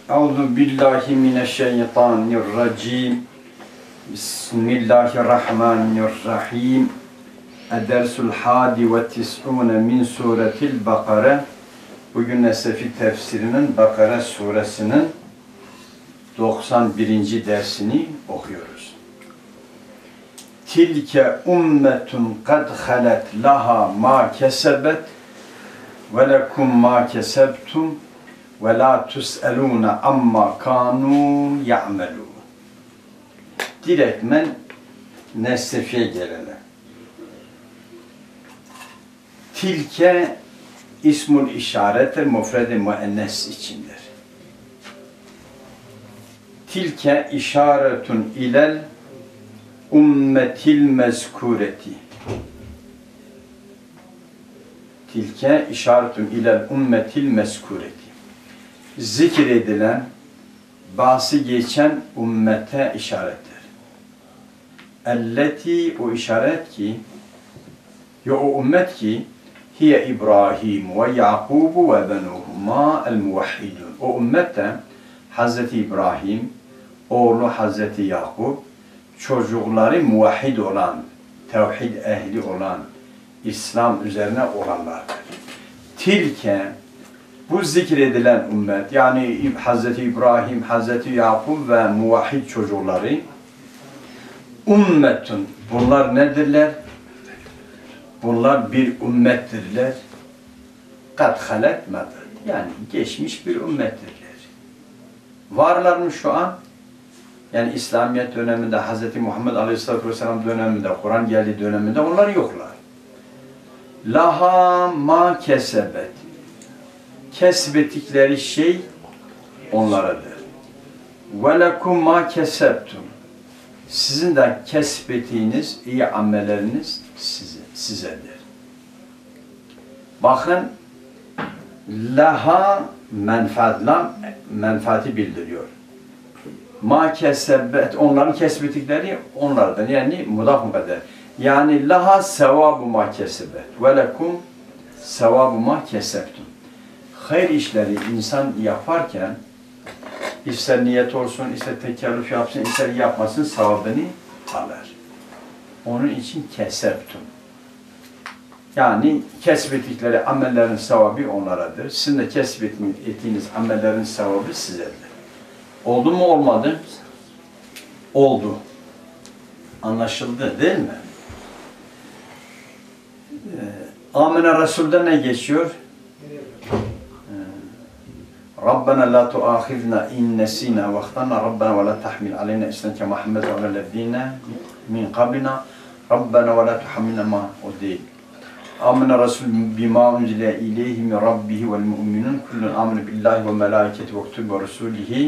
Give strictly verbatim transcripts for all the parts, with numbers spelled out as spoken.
Euzu billahi mineşşeytanirracim. Bismillahirrahmanirrahim. Edersul hadi ve tis'une min suretil Bakara. Bugün Nesefi tefsirinin Bakara suresinin doksan birinci dersini okuyoruz. Tilke ummetun kad halet laha ma kesebet ve lekum ma kesebtum ve la tus'elûne amma kânû ya'melûn. Direktmen Nesefi'ye gelelim. Tilke ismul işareti mufred-i müennes içindir. Tilke işaretun ilel ummetil mezkureti. Tilke işaretun ilel ummetil mezkureti. Zikredilen, bahsi geçen ümmete işarettir. Elleti, o işaret ki, ya o ümmet ki, hiye İbrahim ve Yakubu ve benuhuma el-muvahhidun. O ümmette Hazreti İbrahim, oğlu Hazreti Yakub, çocukları muvahhid olan, tevhid ehli olan, İslam üzerine olanlardır. Tilke, bu zikredilen ümmet, yani Hazreti İbrahim, Hazreti Yakub ve muvahhid çocukları, ümmetun, bunlar nedirler? Bunlar bir ümmettirler. Kad haletmedi. Yani geçmiş bir ümmettirler. Varlar mı şu an? Yani İslamiyet döneminde, Hazreti Muhammed Aleyhisselatü Vesselam döneminde, Kur'an geldiği döneminde onlar yoklar. Laha ma kesebet. Kesbettikleri şey onlaradır. Ve lekum ma kesebtum. Sizin de kesbettiğiniz iyi amelleriniz size, sizedir. Bakın, laha menfaatla menfaati bildiriyor. Ma kesebet, onların kesbettikleri onlardan, yani mudaf mukadder. Yani laha sevabu ma kesebet ve lekum sevabu ma kesebtum. Hayır işleri insan yaparken, ister niyet olsun, ister tekellüf yapsın, ister yapmasın, sevabını alır. Onun için kesebtum. Yani kesbettikleri amellerin sevabı onlaradır. Sizin de kesbettiğiniz amellerin sevabı sizedir. Oldu mu olmadı? Oldu. Anlaşıldı değil mi? Ee, Amine Resul'de ne geçiyor? Rabbena la tuâkhidna in nesînâ ve ahtana Rabbena ve la tahmil aleyna islen kemâ hammeltehu alellezîne min qablina Rabbena ve la tuhammilna ma o değil. Amene Resul bima unzile ileyhi min rabbihi vel mu'minun kullun amene billahi ve melâiketi ve kutubi ve rusulihi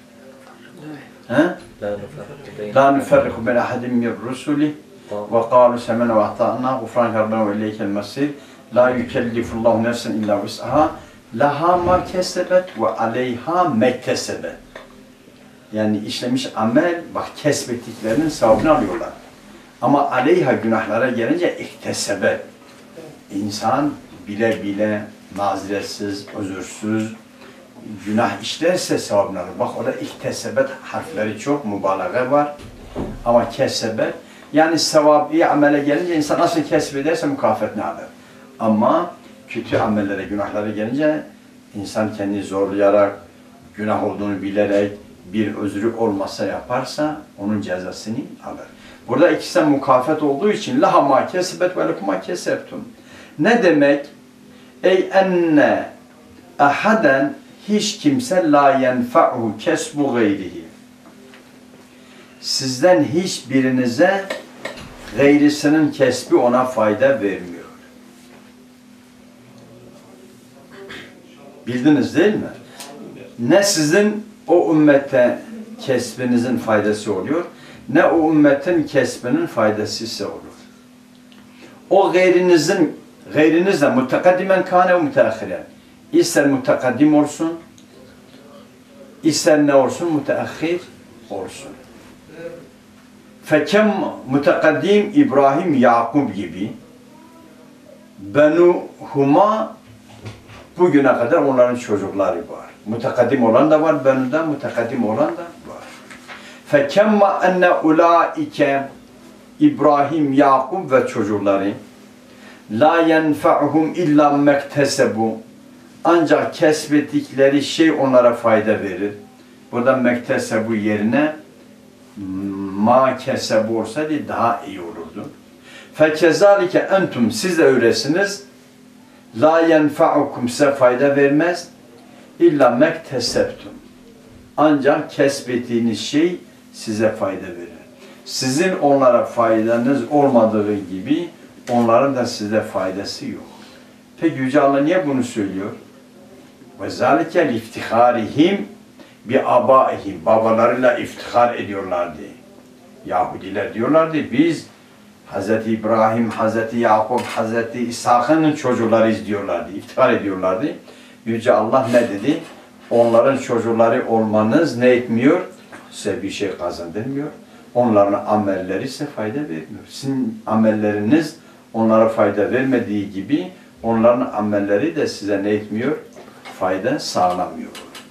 la nuferriku ben ahadin min rusuli ve kâlu semena ve ata'na gufranke Rabbena ve ileykel mesir la yükellifullahu nefsen illa vus'aha laha ma kesebet ve aleyha mektesebet. Yani işlemiş amel, bak kesbettiklerinin sevabını alıyorlar. Ama aleyha günahlara gelince iktesebet. İnsan bile bile mazeretsiz, özürsüz günah işlerse sevabını alır. Bak orada iktesebet harfleri çok, mübalağa var. Ama kesebet, yani sevap iyi amele gelince insan nasıl kesbederse mükafetini alır. Ama kötü amellere, günahlara gelince insan kendini zorlayarak, günah olduğunu bilerek, bir özrü olmasa yaparsa onun cezasını alır. Burada ikisi mukafet olduğu için laha ma kesebet ve lekum ma kesebtum. Ne demek? Ey enne ahaden, hiç kimse la yenfa'hu kesbu gayrihi. Sizden hiçbirinize gayrisinin kesbi ona fayda vermiyor. Bildiniz değil mi? Ne sizin o ümmete kesbinizin faydası oluyor, ne o ümmetin kesbinin faydası ise olur. O gayrinizin, gayrinizle mutakaddimen kâne ve müteahhiren. İster mutakaddim olsun, ister ne olsun, müteahhir olsun. Fekem mutakaddim İbrahim, Yakub gibi, benuhuma Bugüne kadar onların çocukları var. Mutakaddim olan da var, benden mutakaddim olan da var. فَكَمَّا اَنَّ اُولَٰئِكَ İbrahim, Yakub ve çocukları la yenfa'uhum illa mektesebu, ancak kesbettikleri şey onlara fayda verir. Burada mektesebu yerine ma kesebu olsaydı daha iyi olurdu. Fekezalike entum, siz de öylesiniz. La yenfa'ukum, size fayda vermez. İlla mektesebtum, ancak kesbettiğiniz şey size fayda verir. Sizin onlara faydanız olmadığı gibi onların da size faydası yok. Peki Yüce Allah niye bunu söylüyor? وَذَٰلِكَ لِفْتِخَارِهِمْ بِعَبَائِهِمْ, babalarıyla iftihar ediyorlardı. Yahudiler diyorlardı, biz Hz. İbrahim, Hz. Yakup, Hz. İshak'ın çocuklarıyız diyorlardı, iftihar ediyorlardı. Yüce Allah ne dedi? Onların çocukları olmanız ne etmiyor? Size bir şey kazandırmıyor. Onların amelleri size fayda vermiyor. Sizin amelleriniz onlara fayda vermediği gibi onların amelleri de size ne etmiyor? Fayda sağlamıyor.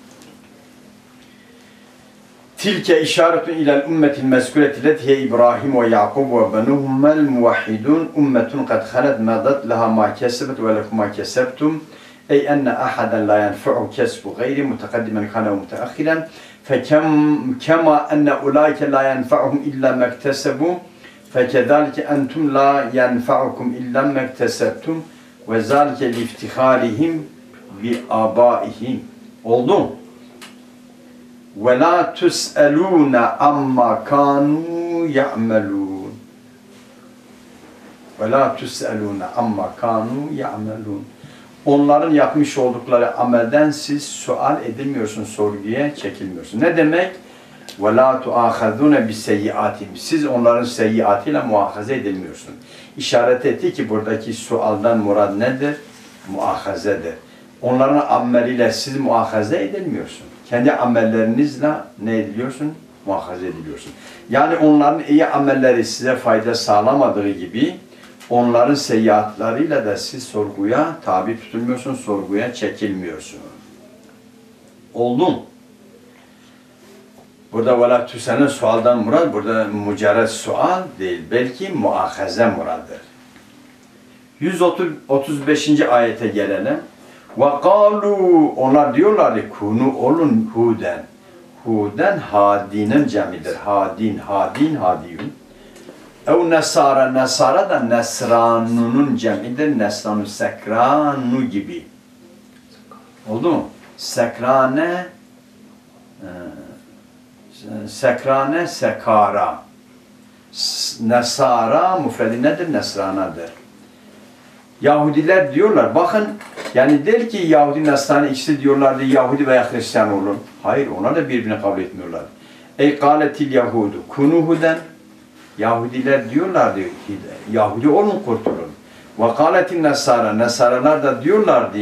Tilke işaretun ilel ümmetil mezkureti letiye İbrahim ve Yakub ve benuhummel muvahhidun ummetun kad halet medat laha ma kesebet ve lekum ma kesebtum ey enne ahaden la yenfa'u kesbu gayri mutakaddimen kana ve muteakhiren فَكَمَا أَنَّ أُولَٰئِكَ لَا يَنْفَعُهُمْ إِلَّا مَا اكْتَسَبُوا فَكَذَٰلِكَ أَنْتُمْ لَا يَنْفَعُكُمْ إِلَّا مَا اكْتَسَبْتُمْ وَذَٰلِكَ لِافْتِخَارِهِمْ بِآبَائِهِمْ. Oldu. وَلَا تُسْأَلُونَ عَمَّا كَانُوا يَعْمَلُونَ وَلَا تُسْأَلُونَ عَمَّا كَانُوا يَعْمَلُونَ. Onların yapmış oldukları amelden siz sual edilmiyorsun, sorguya çekilmiyorsun. Ne demek? وَلَا تُعَاخَذُونَ بِسَيِّئَاتِهِمْ. Siz onların seyyiatıyla muahaze edilmiyorsun. İşaret etti ki buradaki sualdan murad nedir? Muahazedir. Onların ameliyle siz muahaze edilmiyorsun. Kendi amellerinizle ne ediliyorsun? Muahaze ediliyorsun. Yani onların iyi amelleri size fayda sağlamadığı gibi onların seyyiatlarıyla da siz sorguya tabi tutulmuyorsun, sorguya çekilmiyorsun. Oldu. Burada وَلَا تُسَنَ sualdan murad, burada mücerred sual değil, belki muahaze muradır. yüz otuz beşinci ayete gelelim. وَقَالُوا, onlar diyorlardı, kunu olun huden. Huden hadinin cemidir. Hadin, hadin, hadiyun. Ev nesara, nesara da nesranunun cemidir. Nesranu sekranu gibi. Oldu mu? Sekrane, sekrane, sekara. Nesara müfredi nedir? Nesranadır. Yahudiler diyorlar, bakın, yani der ki Yahudi, Nesrani ikisi diyorlardı, Yahudi veya Hristiyan olun. Hayır, onlar da birbirini kabul etmiyorlar. Ey kâletil yahudu kunu huden. Yahudiler diyorlardı, Yahudi olun, kurtulun. Ve kâletil nesara, Nesaralar da diyorlardı,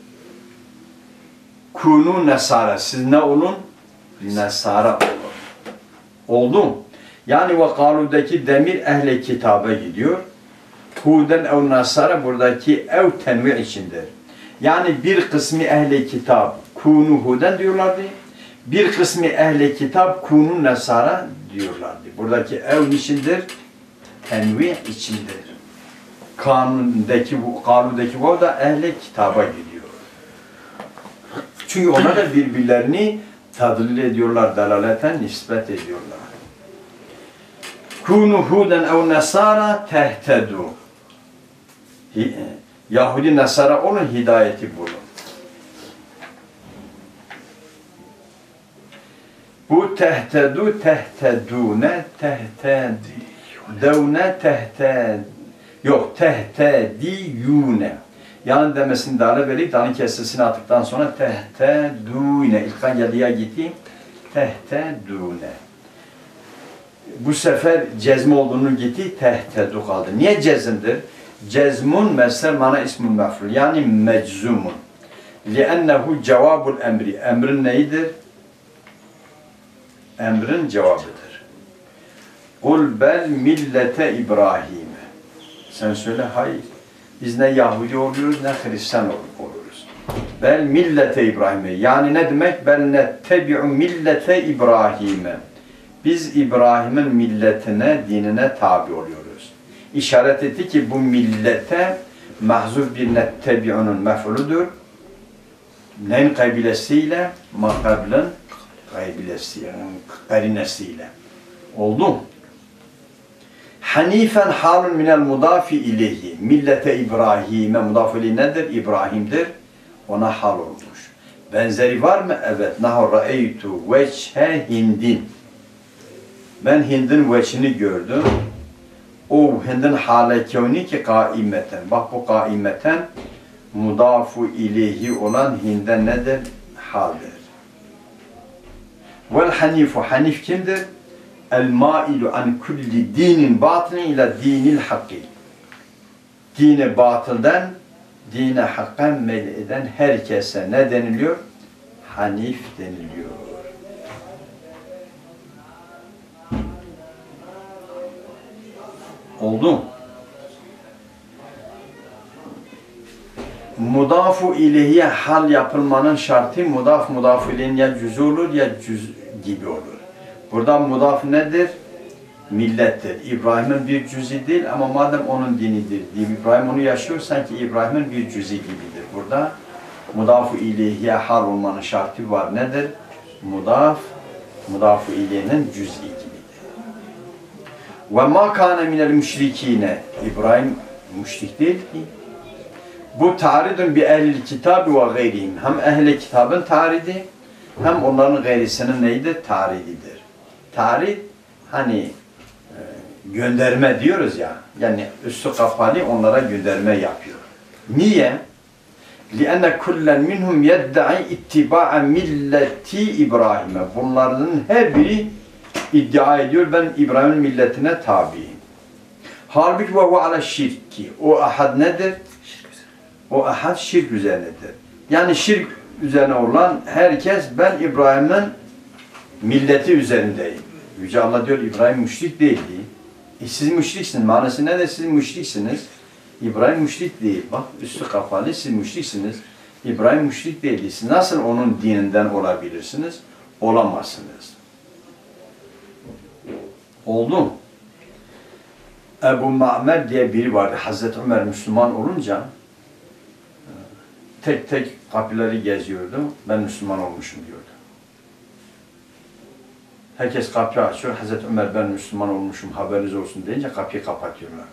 kunu nesara, siz ne olun? Nesara olun. Oldu. Yani ve kâludaki demir ehl-i kitaba gidiyor. Huden ev nasara buradaki ev tenvi içindir. Yani bir kısmı ehli kitap kunu huden diyorlardı. Bir kısmı ehli kitap kunu nasara diyorlardı. Buradaki ev içindir, tenvi içindir. Kanundaki bu, kanundaki bu da ehli kitaba gidiyor. Çünkü onlar da birbirlerini tadlil ediyorlar, dalaleten nispet ediyorlar. Kunu huden ev nasara tehtedu. Yahudi Nasara olun, hidayeti bulun. Bu tehtedu, tehtedune, tehtedune, tehted, yok tehtediyune. Yani demesini dale verip, dalın kesesini attıktan sonra tehtedune. İlkan yadıya gitti, tehtedune. Bu sefer cezmi olduğunu gitti, tehtedu kaldı. Niye cezimdir? Cezmun mesler mana ismun mef'ul, yani meczumun. Li'ennehu cevabul emri. Emrin neyidir? Emrin cevabıdır. Kul bel millete İbrahim'e. Sen söyle, hayır. Biz ne Yahudi oluyoruz, ne Hristiyan oluruz. Bel millete İbrahim'e. Yani ne demek? Bel nettebi'u millete İbrahim'e. Biz İbrahim'in milletine, dinine tabi oluyoruz. İşaret etti ki bu millete mahzuf bir nettebi'unun mef'uludur. Neyin kabilesiyle? Makablın kabilesiyle, karinesiyle. Oldu. Hanifen halun minel mudafi ileyhi. Millete İbrahim'e mudafi ileyhi nedir? İbrahim'dir. Ona hal olmuş. Benzeri var mı? Evet. Nahu ra'eytu veçhe hindin. Ben Hind'in veçhini gördüm. O Hind'in hale kevni ki kaimeten. Bak bu kaimeten mudafu ileyhi olan Hind'e nedir? Haldir. Vel hanifu. Hanif kimdir? El mailu an kulli dinin batini ila dinil hakki. Dini batıldan dine hakka meyil eden herkese ne deniliyor? Hanif deniliyor. Oldu. Mudafu ileyhiye hal yapılmanın şartı mudaf mudaf ileyhin ya cüz olur ya cüz gibi olur. Burada mudaf nedir? Millettir. İbrahim'in bir cüzi değil ama madem onun dinidir. İbrahim onu yaşıyor sanki İbrahim'in bir cüzi gibidir. Burada mudaf-ı ileyhiye hal olmanın şartı var. Nedir? Mudaf, mudaf-ı ileyhinin cüz'i gibidir. Ve ma kâne minel müşrikîne. İbrahim müşrik değil ki. Bu ta'ridun bi ehl-i kitabı ve gayrihim. Hem ehl-i kitabın ta'ridi hem onların gayrisinin neydi? Ta'rididir. Ta'rid hani e, gönderme diyoruz ya. Yani üstü kapalı onlara gönderme yapıyor. Niye? لِأَنَّ كُلًّا مِنْهُمْ يَدَّعِي اِتِّبَاءَ milleti İbrahim'e. Bunların her biri iddia ediyor ben İbrahim'in milletine tabiyim. Halbuki ve hu ala şirki. O ahad nedir? O ahad şirk üzerinedir. Yani şirk üzerine olan herkes ben İbrahim'in milleti üzerindeyim. Yüce Allah diyor İbrahim müşrik değildi. E siz müşriksiniz. Manası ne de siz müşriksiniz. İbrahim müşrik değil. Bak üstü kapalı siz müşriksiniz. İbrahim müşrik değildi. Siz nasıl onun dininden olabilirsiniz? Olamazsınız. Oldu mu? Ebu Ma'mer diye biri vardı. Hazreti Ömer Müslüman olunca tek tek kapıları geziyordu. Ben Müslüman olmuşum diyordu. Herkes kapıyı açıyor. Hazreti Ömer ben Müslüman olmuşum haberiniz olsun deyince kapıyı kapatıyorlardı.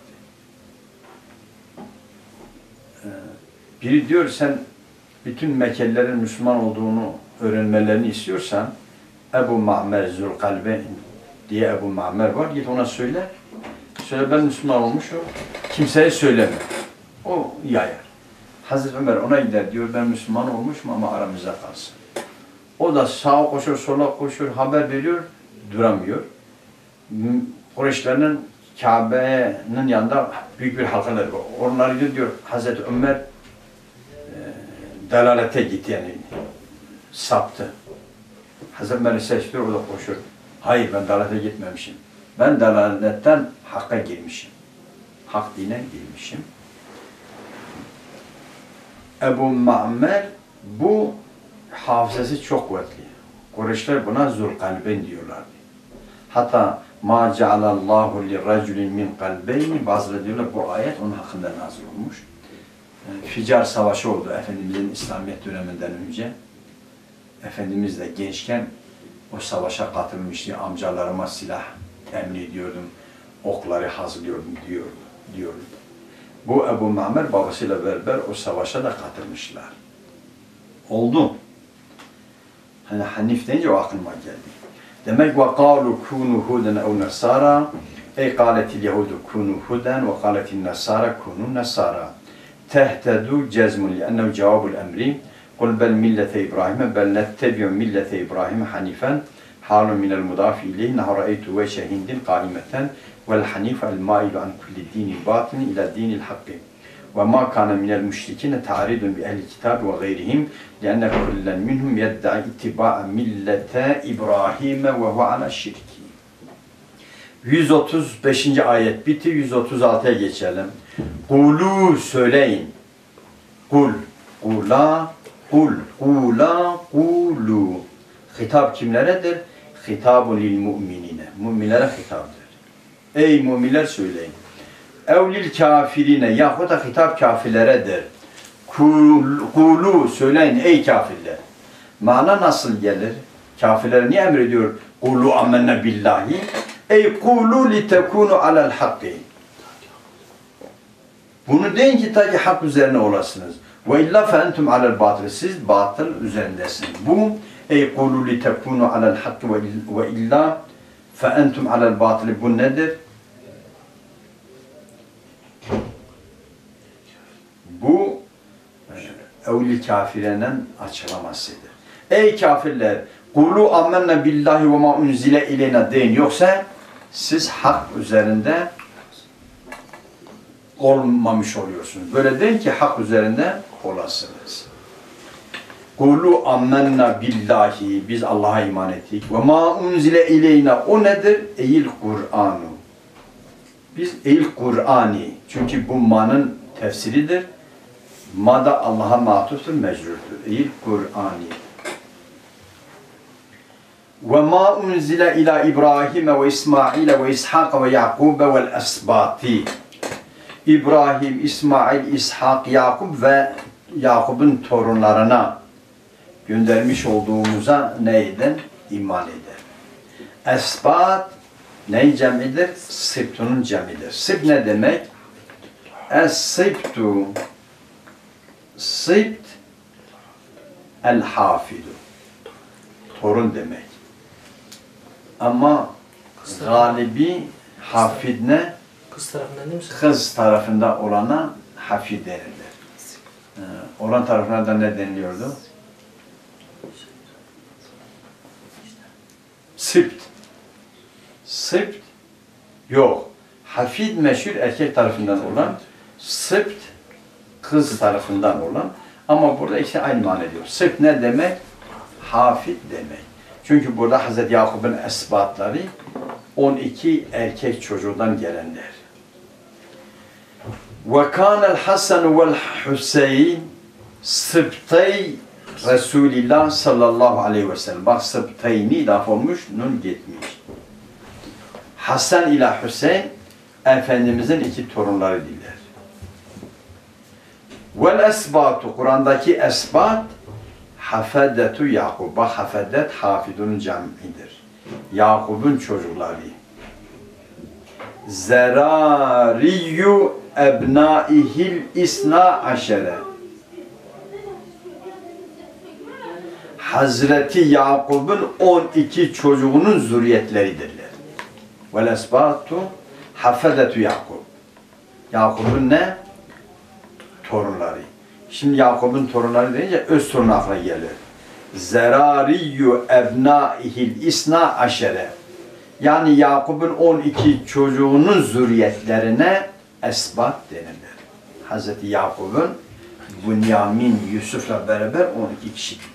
Biri diyor sen bütün Mekkelilerin Müslüman olduğunu öğrenmelerini istiyorsan Ebu Ma'mer Zülkalbe diye Ebu Ma'mer var. Git ona söyle. Söyle ben Müslüman olmuşum. Kimseye söyleme. O yayar. Hazreti Ömer ona gider diyor ben Müslüman olmuşum ama aramızda kalsın. O da sağa koşuyor, sola koşuyor, haber veriyor, duramıyor. Kureyşlerin Kabe'nin yanında büyük bir halkaları var. Onları diyor, diyor Hazreti Ömer e, dalalete gitti yani saptı. Hazreti Ömer'i seçiyor, o da koşuyor. Hayır ben dalalete gitmemişim. Ben dalaletten hakka girmişim. Hak dine girmişim. Ebu Ma'mer bu hafızası çok kuvvetli. Kureyşler buna Zülkalben diyorlardı. Hatta ma cealallahu li raculin min kalbeyni bazıları diyorlar bu ayet onun hakkında nazil olmuş. Yani Ficar Savaşı oldu Efendimizin İslamiyet döneminden önce. Efendimiz de gençken o savaşa katılmıştı. Amcalarıma silah temin ediyordum. Okları hazırlıyordum diyordu. diyordu. Bu Ebu Ma'mer babasıyla beraber o savaşa da katılmışlar. Oldu. Hani Hanif deyince o aklıma geldi. Demek وَقَالُوا كُونُوا هُودًا اَوْ نَصَارًا Ey قَالَتِ الْيَهُودُ كُونُوا هُودًا وَقَالَتِ النَّصَارَ كُونُوا نَصَارًا تَهْتَدُوا جَزْمٌ لِأَنَّهُ جَوَابُ الْأَمْرِ قُلْ بَلْ مِلَّةَ إِبْرَاهِيمَ بَلْ نَتَّبِعُ مِلَّةَ إِبْرَاهِيمَ حَنِيفًا حَالٌ مِنَ الْمُضَافِ إِلَيْهِ نَحْوَ رَأَيْتُ وَجْهَ هِندٍ قَائِمَةً وَالْحَنِيفَ الْمَائِلُ عَنْ كُلِّ الدِّينِ الْبَاطِنِ إِلَى الدِّينِ الْحَقِّ وَمَا كَانَ مِنَ الْمُشْرِكِينَ تَعْرِيضٌ بِأَهْلِ الْكِتَابِ وَغَيْرِهِمْ لِأَنَّ كُلًّا مِنْهُمْ يَدَّعِي اتِّبَاءَ مِلَّةَ إِبْرَاهِيمَ وَهُوَ عَلَى الشِّرْكِ yüz otuz beşinci ayet bitti. yüz otuz altıya geçelim. Kulu söyleyin. Kul, kula, Kul, kula, kulu. Hitap kimleredir? Hitabun lil mu'minine. Müminlere hitaptır. Ey müminler söyleyin. Evlil kafirine yahut da hitap kafirleredir. Kul, kulu söyleyin ey kafirler. Mana nasıl gelir? Kafirlere niye emrediyor? Kulu amenne billahi. Ey kulu li tekunu alel hakkı. Bunu deyin ki ta ki hak üzerine olasınız. Ve illa fe entum alel batıl. Siz batıl üzerindesiniz. Bu ey kulu li tekunu alel hakkı ve illa fe entum alel batıl. Bu nedir? Bu evli kafirenin açıklamasıdır. Ey kafirler! Kulu amenne billahi ve ma unzile ileyna deyin. Yoksa siz hak üzerinde olmamış oluyorsunuz. Böyle deyin ki hak üzerinde olasınız. Kulu ammenna billahi. Biz Allah'a iman ettik. Ve ma unzile ileyna. O nedir? Eyil Kur'anu. Biz eyil Kur'ani. Çünkü bu ma'nın tefsiridir. Ma da Allah'a matuftur, mecrurdur. Eyil Kur'ani. Ve ma unzile ila İbrahim ve İsmail ve İshak ve Yakub ve esbati. İbrahim, İsmail, İshak, Yakub ve Yakub'un torunlarına göndermiş olduğumuza neyden? İman eder. Esbat neyi cemidir? Sibtunun cemidir. Sib ne demek? Es-sibtu sibt el-hafidu. Torun demek. Ama galibi hafid ne? Kız tarafından değil mi? Kız tarafında olana hafid denilir. Ee, olan tarafına da ne deniliyordu? Sibt. Sibt yok. Hafid meşhur erkek tarafından olan, sibt kız tarafından olan. Ama burada işte aynı mana ediyor. Sibt ne demek? Hafid demek. Çünkü burada Hazreti Yakub'un esbatları on iki erkek çocuğundan gelenler. Ve kânel Hasan vel Hüseyin sıbtay Resulillah sallallahu aleyhi ve sellem. Bak sıbtayni laf olmuş, nun gitmiş. Hasan ile Hüseyin Efendimizin iki torunları diler. Vel esbatu, Kur'an'daki esbat Hafedetu Yakub. Bak hafedet hafidunun camidir. Yakub'un çocukları. Zerariyyu ebnaihil isna aşere. Hazreti Yakub'un on iki çocuğunun zürriyetleridirler. Vel esbatu hafedetu Yakub. Yakub'un ne? Torunları. Şimdi Yakub'un torunları deyince öz torunu aklına gelir. Zerariyyu ebnaihil isna aşere. Yani Yakub'un on iki çocuğunun zürriyetlerine esbat denilir. Hazreti Yakub'un Bünyamin, Yusuf'la beraber on iki kişidir.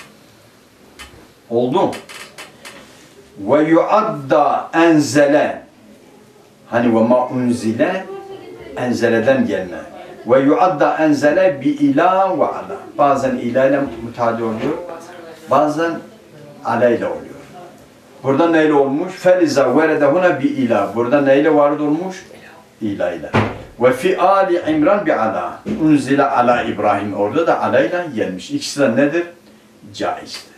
Oldu. Ve yuadda enzele. Hani ve ma unzile enzeleden gelme. Ve yuadda enzele bi ila ve ala. Bazen ila ile müteaddi oluyor. Bazen ala ile oluyor. Burada neyle olmuş? Feliza veredehuna bi ila. Burada neyle varid olmuş? İla ile. Ve fi ali İmran bi ala. Unzile ala İbrahim. Orada da ala ile gelmiş. İkisi de nedir? Caizdir.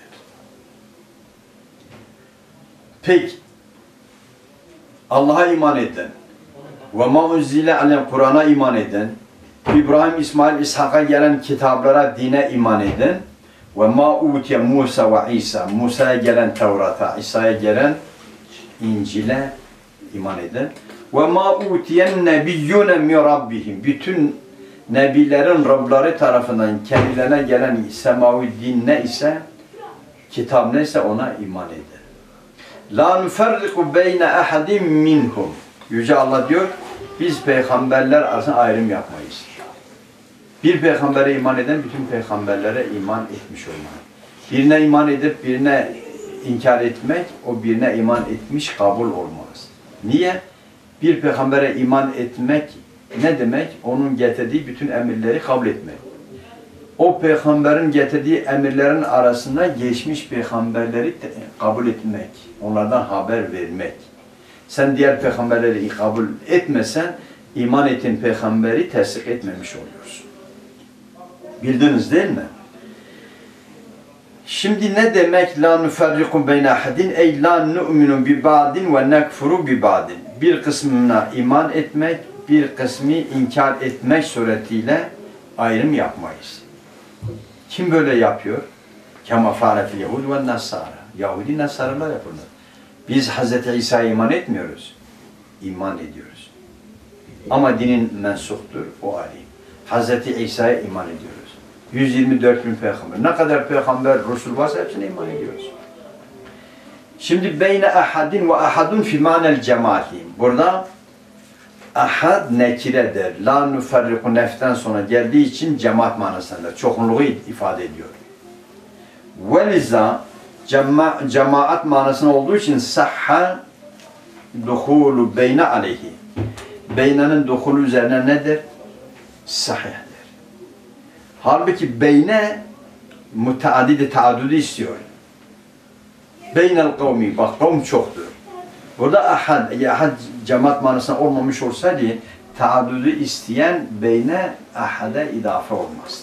Peki. Allah'a iman eden ve ma unzile alem Kur'an'a iman eden, İbrahim, İsmail, İshak'a gelen kitaplara, dine iman eden ve ma utiye Musa ve İsa, Musa'ya gelen Tevrat'a, İsa'ya gelen İncil'e iman eden ve ma utiyen nebiyyune mi rabbihim, bütün nebilerin Rabları tarafından kendilerine gelen semavi din ne ise, kitap neyse ona iman eder. La nuferriku beyne ahadim minhum. Yüce Allah diyor, biz peygamberler arasında ayrım yapmayız. Bir peygambere iman eden bütün peygamberlere iman etmiş olmalı. Birine iman edip birine inkar etmek, o birine iman etmiş kabul olmaz. Niye? Bir peygambere iman etmek ne demek? Onun getirdiği bütün emirleri kabul etmek. o peygamberin getirdiği emirlerin arasında geçmiş peygamberleri kabul etmek, onlardan haber vermek. Sen diğer peygamberleri kabul etmesen, iman ettiğin peygamberi tasdik etmemiş oluyorsun. Bildiniz değil mi? Şimdi ne demek la nuferriku beyne ahadin ey la nu'minu bi ba'din ve nekfuru bi ba'din. Bir kısmına iman etmek, bir kısmı inkar etmek suretiyle ayrım yapmayız. Kim böyle yapıyor? Kema fa'aletil Yahud ve Nasara. Yahudi Nasaralar yapıyorlar. Biz Hazreti İsa'ya iman etmiyoruz. İman ediyoruz. Ama dinin mensuptur, o ayrı. Hazreti İsa'ya iman ediyoruz. yüz yirmi dört bin peygamber. Ne kadar peygamber, Resul varsa hepsine iman ediyoruz. Şimdi beyne ahadin ve ahadun fi manel cemaati. Burada ahad nekiredir. La nuferriku neften sonra geldiği için cemaat manasında çoğunluğu ifade ediyor. Veliza cema cemaat manasında olduğu için sahha duhulu beyne aleyhi. Beyna'nın duhulu üzerine nedir? Sahihdir. Halbuki beyne müteaddidi taaddüdü istiyor. Beynel kavmi, bak kavm çoktur. Burada ahad, ya ahad cemaat manasında olmamış olsaydı taaddüdü isteyen beyne ahada idafe olmaz.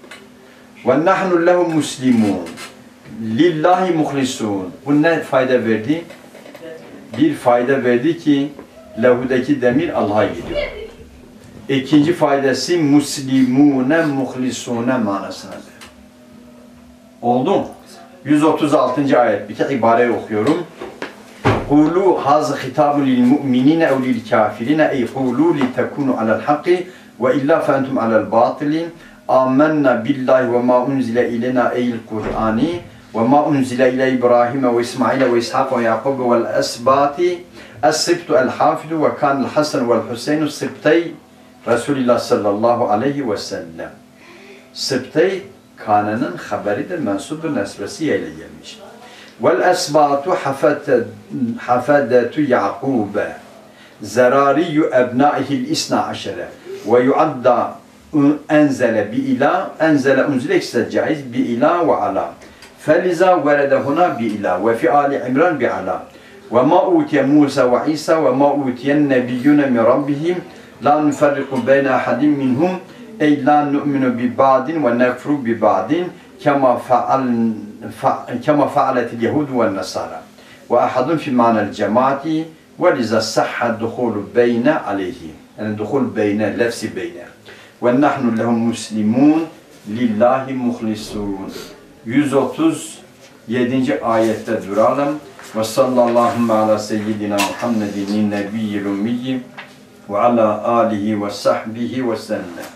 Ve nahnu lehu muslimun. Lillahi muhlisun. Bu ne fayda verdi? Bir fayda verdi ki lehudaki demir Allah'a gidiyor. İkinci faydası muslimune muhlisune manasındadır. Oldu mu? yüz otuz altıncı ayet. Bir kere ibareyi okuyorum. Kulu haz hitabu lil mu'minine ev lil kafirine ey kulu li tekunu alel hakki ve illa fe entum alel batili amennâ billahi ve ma unzile ilena eyl Kur'ani ve ma unzile ile İbrahim ve İsmail ve İshak ve Yakub ve esbati es-sibtu el-hafidu ve kanel Hasan ve Hüseynu sibtey Resulullah sallallahu aleyhi ve sellem. Sibtey kanının haberidir, mensubdur, nesbesiyle gelmiş. Vel esbatu hafadetu Yaqube zarariyu ebnaihil isna aşere ve yuadda enzele bi ila enzele unzile ise caiz bi ila ve ala feliza verede huna bi ila ve fi ali imran bi ala ve ma utiye Musa ve İsa ve ma utiyen nebiyyune min rabbihim la nuferriku beyne ahadin minhum ey la nu'minu bi ba'din ve nekfuru bi ba'din kema fa'al kema fa'aletil Yahud ve Nasara ve ahadun fi ma'nel cemaati ve liza sahha dukhulu beyne aleyhi. Yani dukhul beyne, lefsi beyne. Ve nahnu lehum muslimun lillahi muhlisun. yüz otuz yedinci ayette duralım. Ve sallallahu ala seyyidina Muhammedin nebiyyil ummiyi ve ala alihi ve sahbihi ve sellem.